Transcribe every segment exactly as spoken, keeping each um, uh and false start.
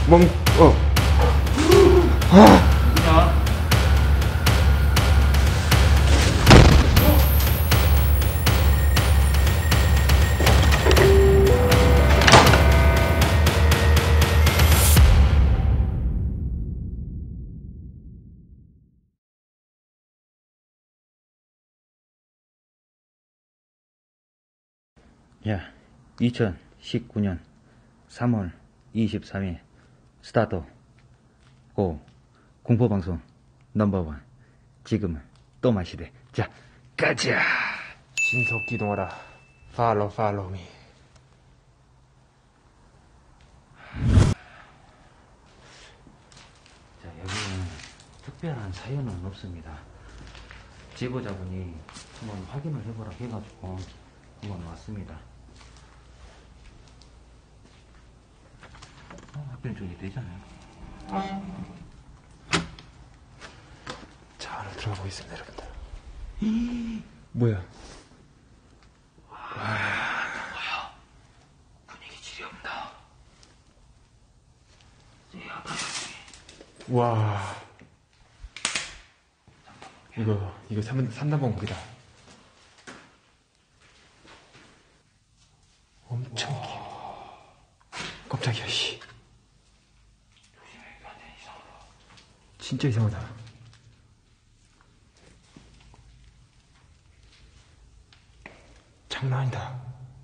멍, 어. 아. 야, 이천십구 년 삼월 이십삼일 스타트. 고 공포방송 넘버원. 지금은 또마 시대. 자, 가자. 신속 기동하라. 팔로우 팔로우 미. 자, 여기는 특별한 사연은 없습니다. 제보자분이 한번 확인을 해보라 해가지고 한번 왔습니다. 어, 앞변 쪽이 되잖아요. 자, 안으로 들어가 보겠습니다, 여러분들. 뭐야? 와, 뭐야? 분위기 지렵다. 와. 이거, 이거 삼, 삼단봉 거기다. 엄청 기 깜짝이야, 씨. 진짜 이상하다. 장난 아니다.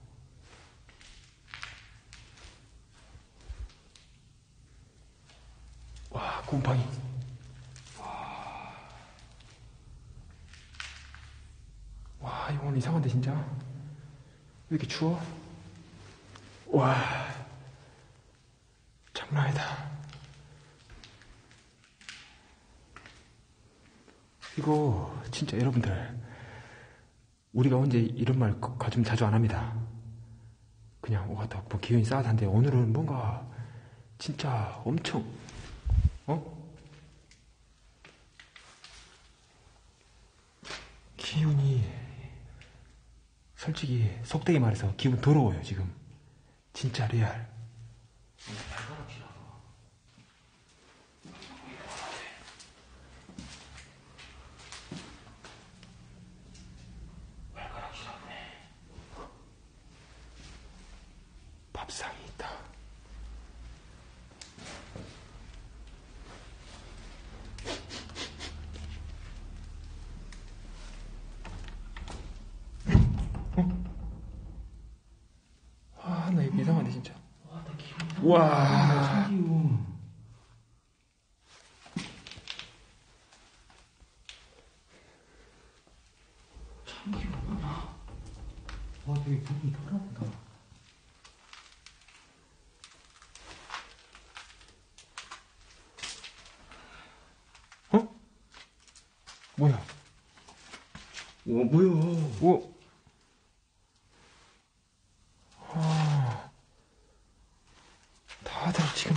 와, 곰팡이. 와, 이거 오늘 이상한데, 진짜? 왜 이렇게 추워? 와, 장난 아니다. 이거, 진짜 여러분들, 우리가 언제 이런 말 좀 자주 안 합니다. 그냥, 와, 뭐 기운이 싸하다는데, 오늘은 뭔가, 진짜 엄청, 어? 기운이, 솔직히, 속되게 말해서 기분 더러워요, 지금. 진짜 레알. 밥상이 있다. 어? 아, 나 이거 이상한데, 진짜. 와, 나 기분. 와. 참기운. 참기운 뭐야? 와, 되게 기분이 더럽다. 어? 뭐야? 와, 뭐야? 오. 아. 다들 지금.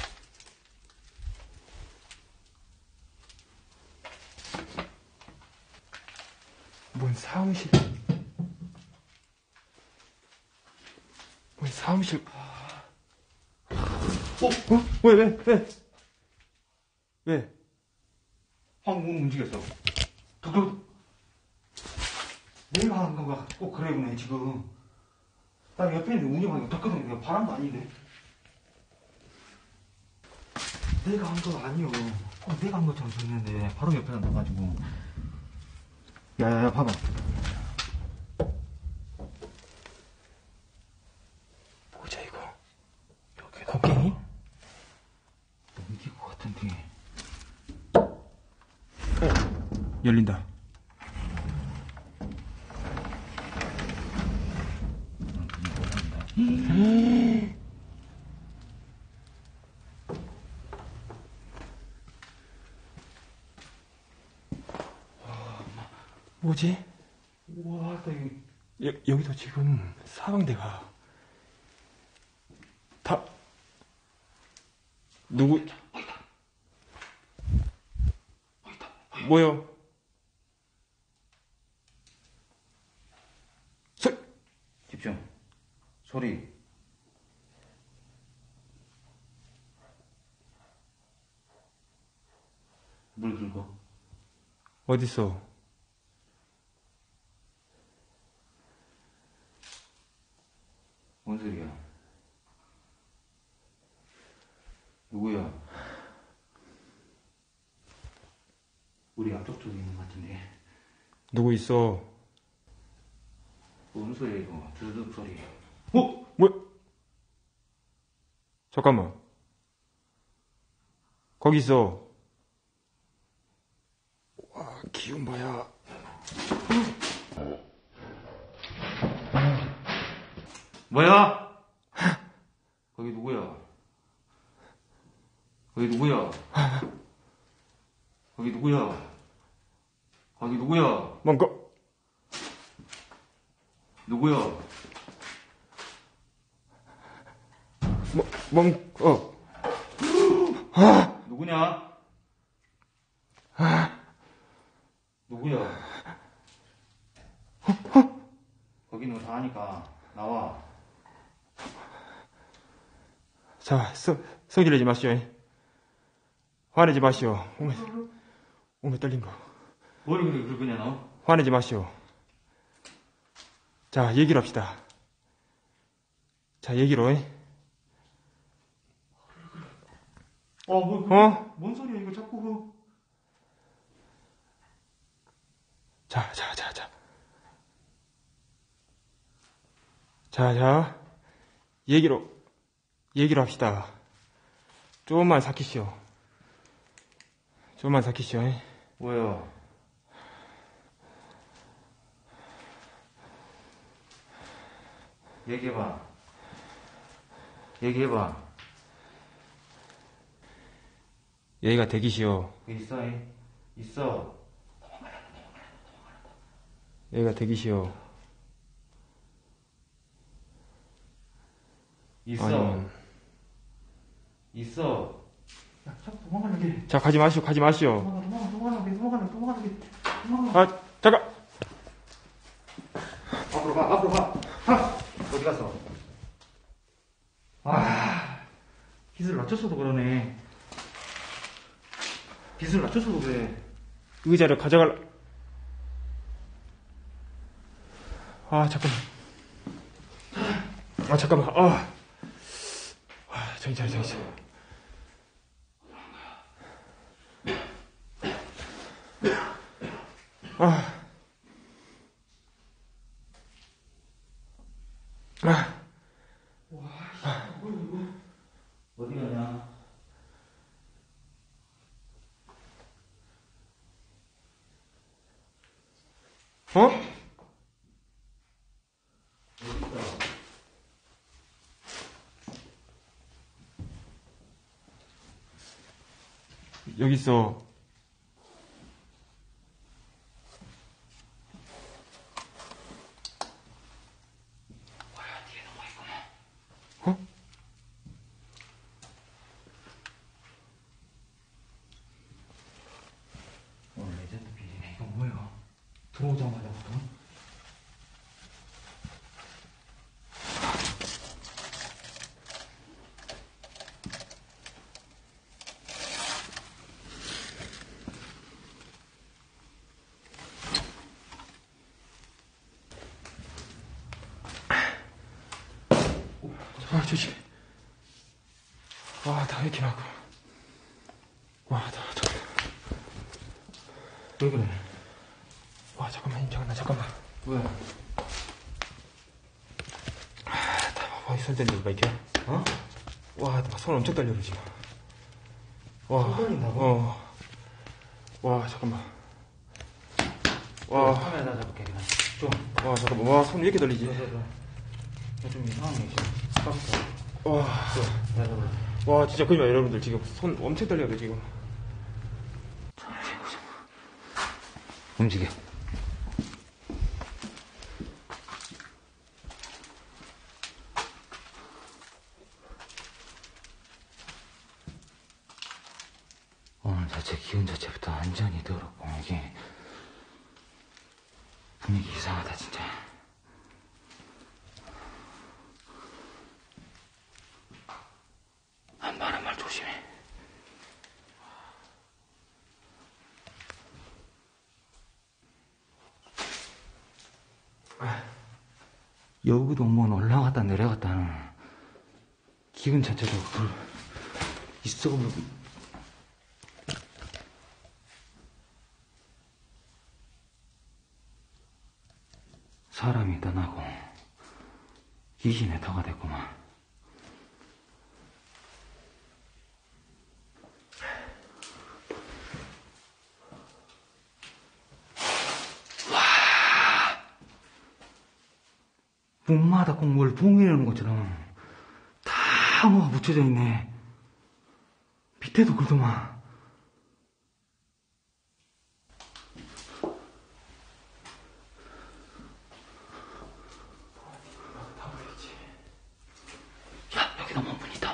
뭔 사무실. 뭔 사무실. 어? 어? 왜, 왜, 왜? 왜? 방금 움직였어. 덕덕. 내가 하는 거가 꼭 그래 보네, 지금. 나 옆에 있는 운영하니까 덕덕거리는 게 바람도 아닌데. 내가 한 거 아니요. 어, 내가 한 것처럼 들리는데 바로 옆에 나가지고. 야야야, 봐봐. 뭐자, 이거? 여기 곡괭이? 넘길 것 같은데. 어, 열린다. 음. 뭐지? 우와, 나 이거. 여, 여기도 지금 사방대가 다 누구? 뭐요? 소 집중. 소리. 물 긁어. 어딨어? 뭔 소리야? 누구야? 우리 앞쪽 쪽에 있는 것 같은데. 누구 있어? 뭔 소리야 이거? 두둑 소리. 어? 뭐야? 잠깐만. 거기 있어. 와, 기운 봐야. 뭐야? 거기 누구야? 거기 누구야? 거기 누구야? 거기 누구야? 뭔가 누구야? 뭐, 뭔, 어. 누구냐? 누구야? 거기 있는 거 다 아니까 나와. 자, 성, 성질내지 마시오. 화내지 마시오. 몸에, 몸에 떨린 거. 뭘 그래 긁으냐 너? 화내지 마시오. 자, 얘기를 합시다. 자, 얘기로, 해. 어, 뭐, 그, 어? 뭔 소리야 이거 자꾸 그. 자, 자, 자, 자. 자, 자. 얘기로, 얘기로 합시다. 조금만 삭히시오. 조금만 삭히시오. 해. 뭐야? 얘기해봐. 얘기해봐. 얘기가 대기시오. 있어, 이? 있어. 얘기가 대기시오. 있어. 아니면... 있어. 야, 자꾸 도망가려게. 자, 가지 마시오, 가지 마시오. 도망가, 도망가, 도망가려게, 도망가려, 도망가려게. 도망가. 아, 잠깐! 앞으로 가, 앞으로 가. 가! 어디 갔어? 아, 빗을 낮췄어도 그러네. 빗을 낮췄어도 그래. 의자를 가져갈라. 아, 잠깐만. 아, 잠깐만. 아, 아 정신 차려, 정신 차려. 아, 아, 와, 씨, 뭐야, 이거. 어디 가냐? 어? 여기 있어. 어? 오늘 레전드 빌이네. 이거 뭐야? 들어오자마자부터? 아, 조심. 와, 다 이렇게 나고. 와, 다, 잠깐만. 왜 그래? 와, 잠깐만, 잠깐만, 잠깐만. 왜? 아, 다 봐봐, 손 떨리지 마, 이렇게. 어? 와, 손 엄청 떨려, 지금. 와, 손 떨린다고? 어. 와, 잠깐만. 와, 카메라 잡을게, 그냥. 좀. 와, 잠깐만. 와, 손 왜 이렇게 떨리지? 저, 저, 저. 좀 이상한 게 있어. 깜짝. 와, 내가 잡을래. 와, 진짜 거짓말, 여러분들. 지금 손 엄청 떨려요, 지금. 움직여. 오늘 자체 기운 자체부터 완전히 더럽고 이게 분위기 이상하다 진짜. 한 말 한 말 조심해. 여기도 뭐 올라갔다 내려갔다는 기분 자체도 그 있어. 사람이 떠나고 귀신의 터가 됐구만. 문마다 꼭 뭘 붕이라는 것처럼 다 뭐가 묻혀져 있네. 밑에도 그러더만. 야, 여기도 문 있다.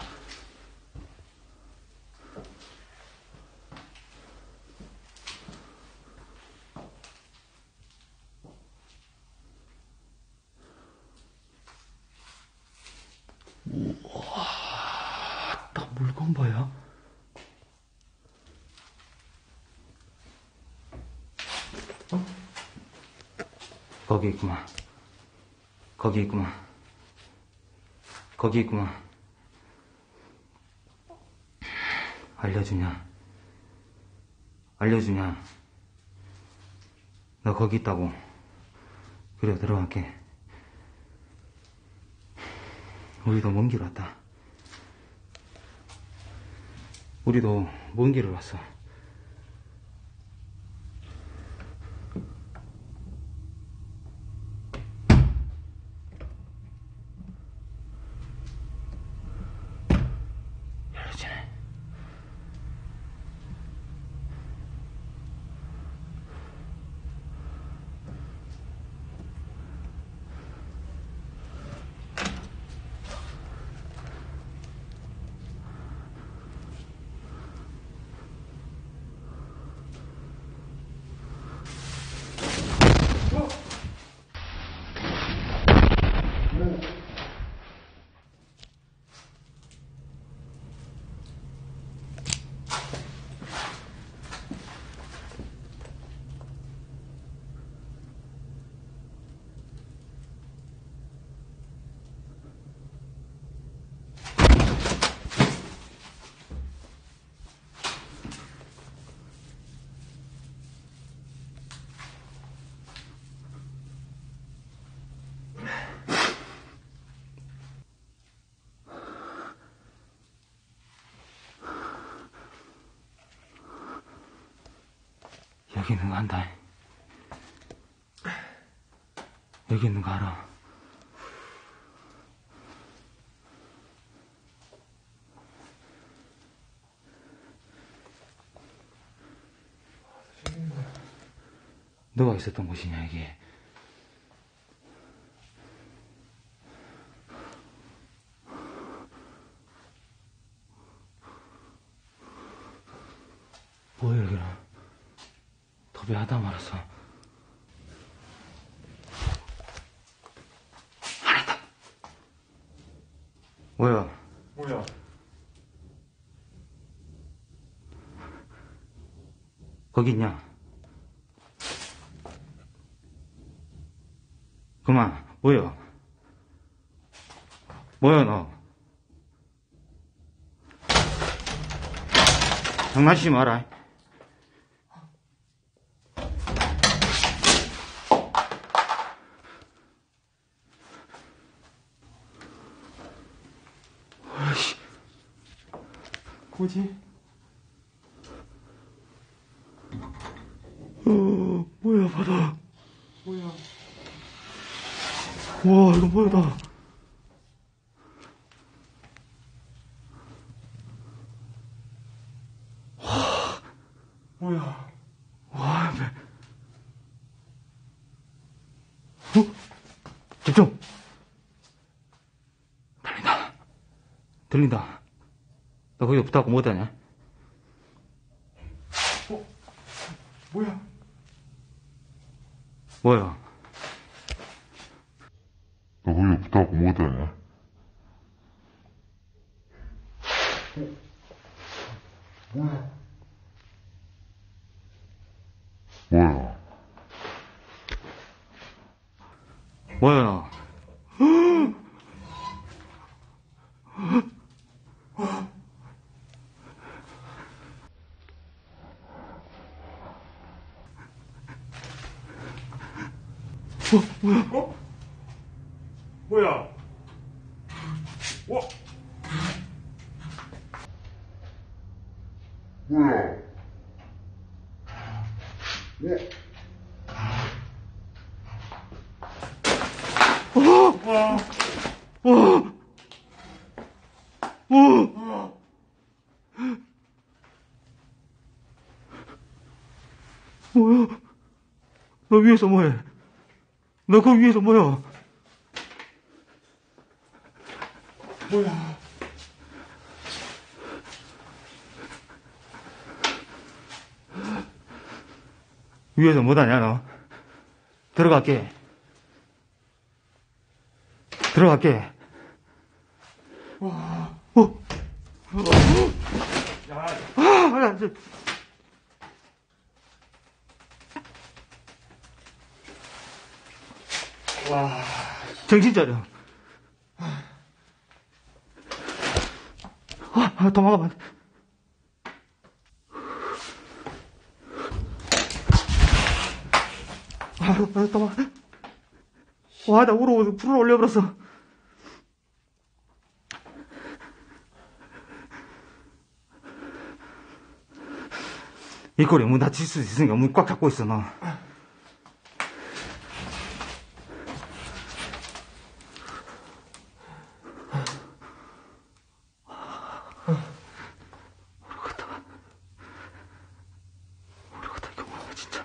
우와, 딱 물건 봐요. 어? 거기 있구만. 거기 있구만. 거기 있구만. 알려주냐? 알려주냐? 너 거기 있다고. 그래, 들어갈게. 우리도 먼 길 왔다. 우리도 먼 길을 왔어. 열어지네. 여기 있는 거 안다. 여기 있는 거 알아. 너가 있었던 곳이냐, 이게. 뭐야, 여기는. 도배하다 말았어. 아니다. 뭐야? 뭐야? 거기 있냐? 그만. 뭐야? 뭐야, 너? 장난치지 마라. 뭐지? 어, 뭐야, 바다. 뭐야? 와, 이거 뭐야. 와, 뭐야? 와, 배. 어? 집중! 들린다. 들린다. 너 거기 붙어갖고 못하냐? 어? 뭐야? 뭐야? 너 거기 붙어갖고 못하냐? 뭐야? 뭐야? 뭐야, 너? 어, 뭐야? 어? 뭐야? 와! 뭐야? 와! 어, 어, 와! 뭐야? 너 위에서 뭐해? 너 그 위에서 뭐야? 뭐야? 위에서 뭐하냐 너? 들어갈게. 들어갈게. 와! 어? 어? 야! 아, 야, 저... 와! 정신 차려. 아, 아, 도망가봐. 아, 아, 도망가. 와, 나 울어, 불을 올려버렸어. 이 꼴에 문 닫힐 수 있으니까 문 꽉 잡고 있어, 너. 모르겠다. 모르겠다, 이거 뭐야, 진짜.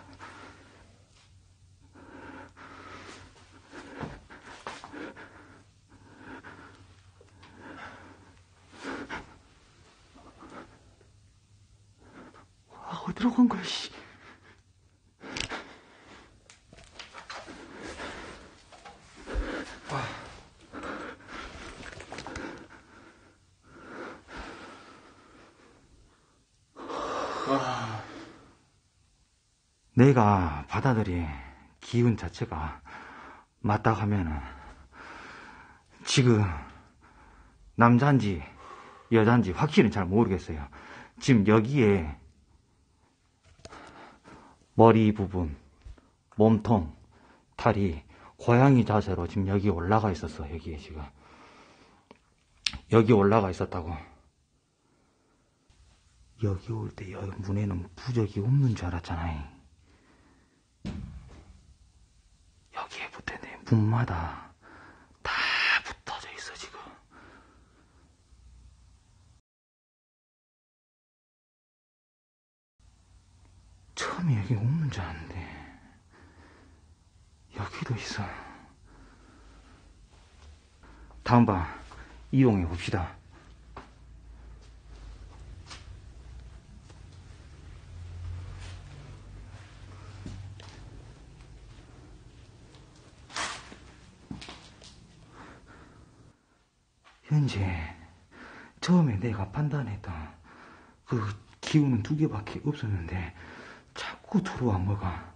아, 어디로 간 거야, 씨. 와! 내가 받아들인 기운 자체가 맞다 하면은 지금 남자인지 여자인지 확실히 잘 모르겠어요. 지금 여기에 머리 부분, 몸통, 다리, 고양이 자세로 지금 여기 올라가 있었어. 여기에 지금 여기 올라가 있었다고. 여기 올 때 여기 문에는 부적이 없는 줄 알았잖아요. 여기에 붙어있네. 문마다 다 붙어져 있어 지금. 처음에 여기 없는 줄 알았는데 여기도 있어. 다음 방 이용해 봅시다. 현재 처음에 내가 판단했던 그 기운은 두 개밖에 없었는데 자꾸 들어와 뭐가.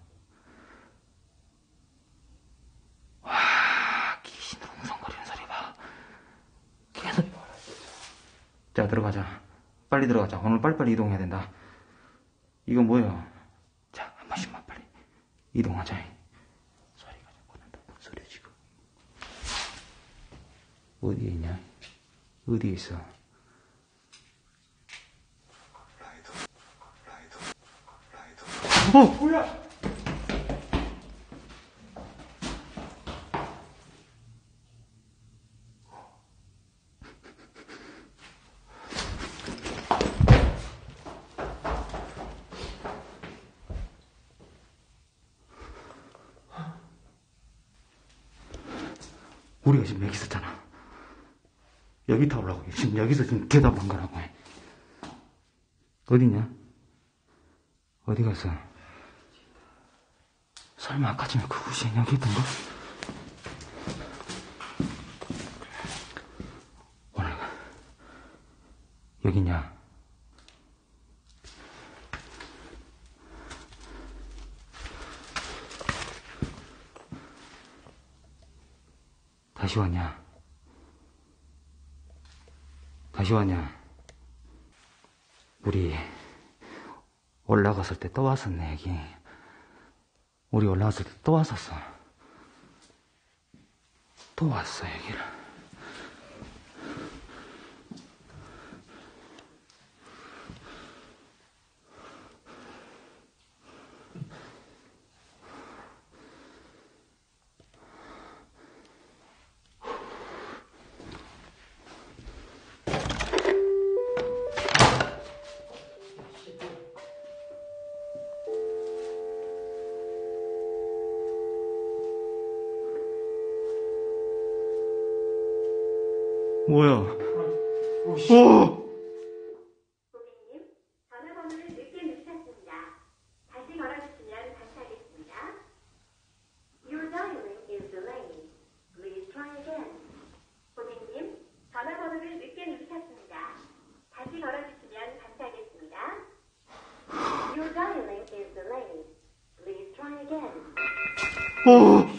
와, 귀신으로 웅성거리는 소리 봐. 계속. 자, 들어가자. 빨리 들어가자. 오늘 빨리빨리 이동해야 된다. 이건 뭐예요? 자, 한 번씩만 빨리 이동하자. 소리가 자꾸 난다. 뭔 소리야 지금? 어디에 있냐? 어디에 있어? 어! 뭐야? 우리가 지금 여기 있었잖아. 여기 타오라고. 지금 여기서 지금 대답한 거라고 해. 어디냐? 어디 갔어? 설마 아까 전에 그 후시엔 여기 있던 거? 오늘 여기냐? 다시 왔냐? 다시 왔냐? 우리 올라갔을 때 또 왔었네, 여기. 우리 올라갔을 때 또 왔었어. 또 왔어, 여기를. 뭐야? 오! 고객님, 전화번호를 늦게 누르셨습니다. 다시 걸어주시면 감사하겠습니다. Your dialing is delayed. Please try again. 고객님, 전화번호를 늦게 누르셨습니다. 다시 걸어주시면 감사하겠습니다. Your dialing is delayed. Please try again. 오!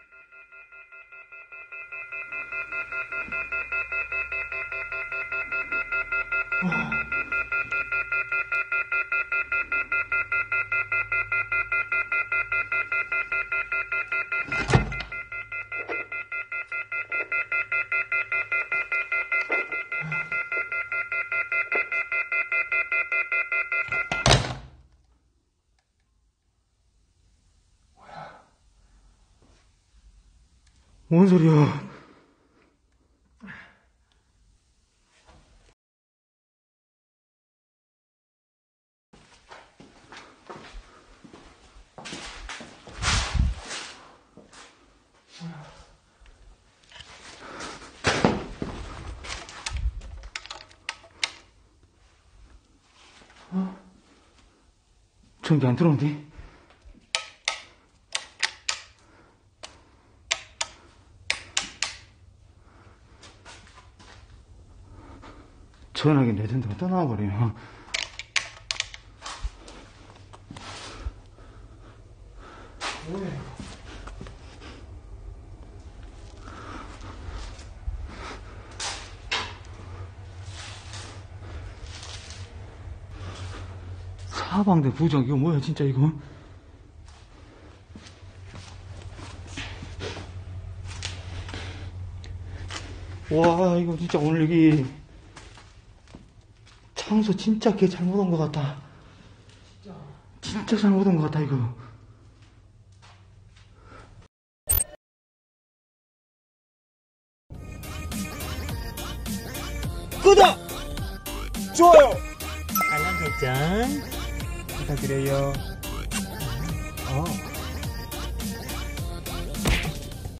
뭔 소리야? 어? 전기 안 들어오는데? 전화기 레전드가 떠나와버려요. 뭐예요? 사방대 부정, 이거 뭐야, 진짜 이거? 와, 이거 진짜 오늘 여기 청소 진짜 걔 잘못 온 것 같다. 진짜. 진짜 잘못 온 것 같다, 이거. 구독! 좋아요! 알람 설정 부탁드려요. 어.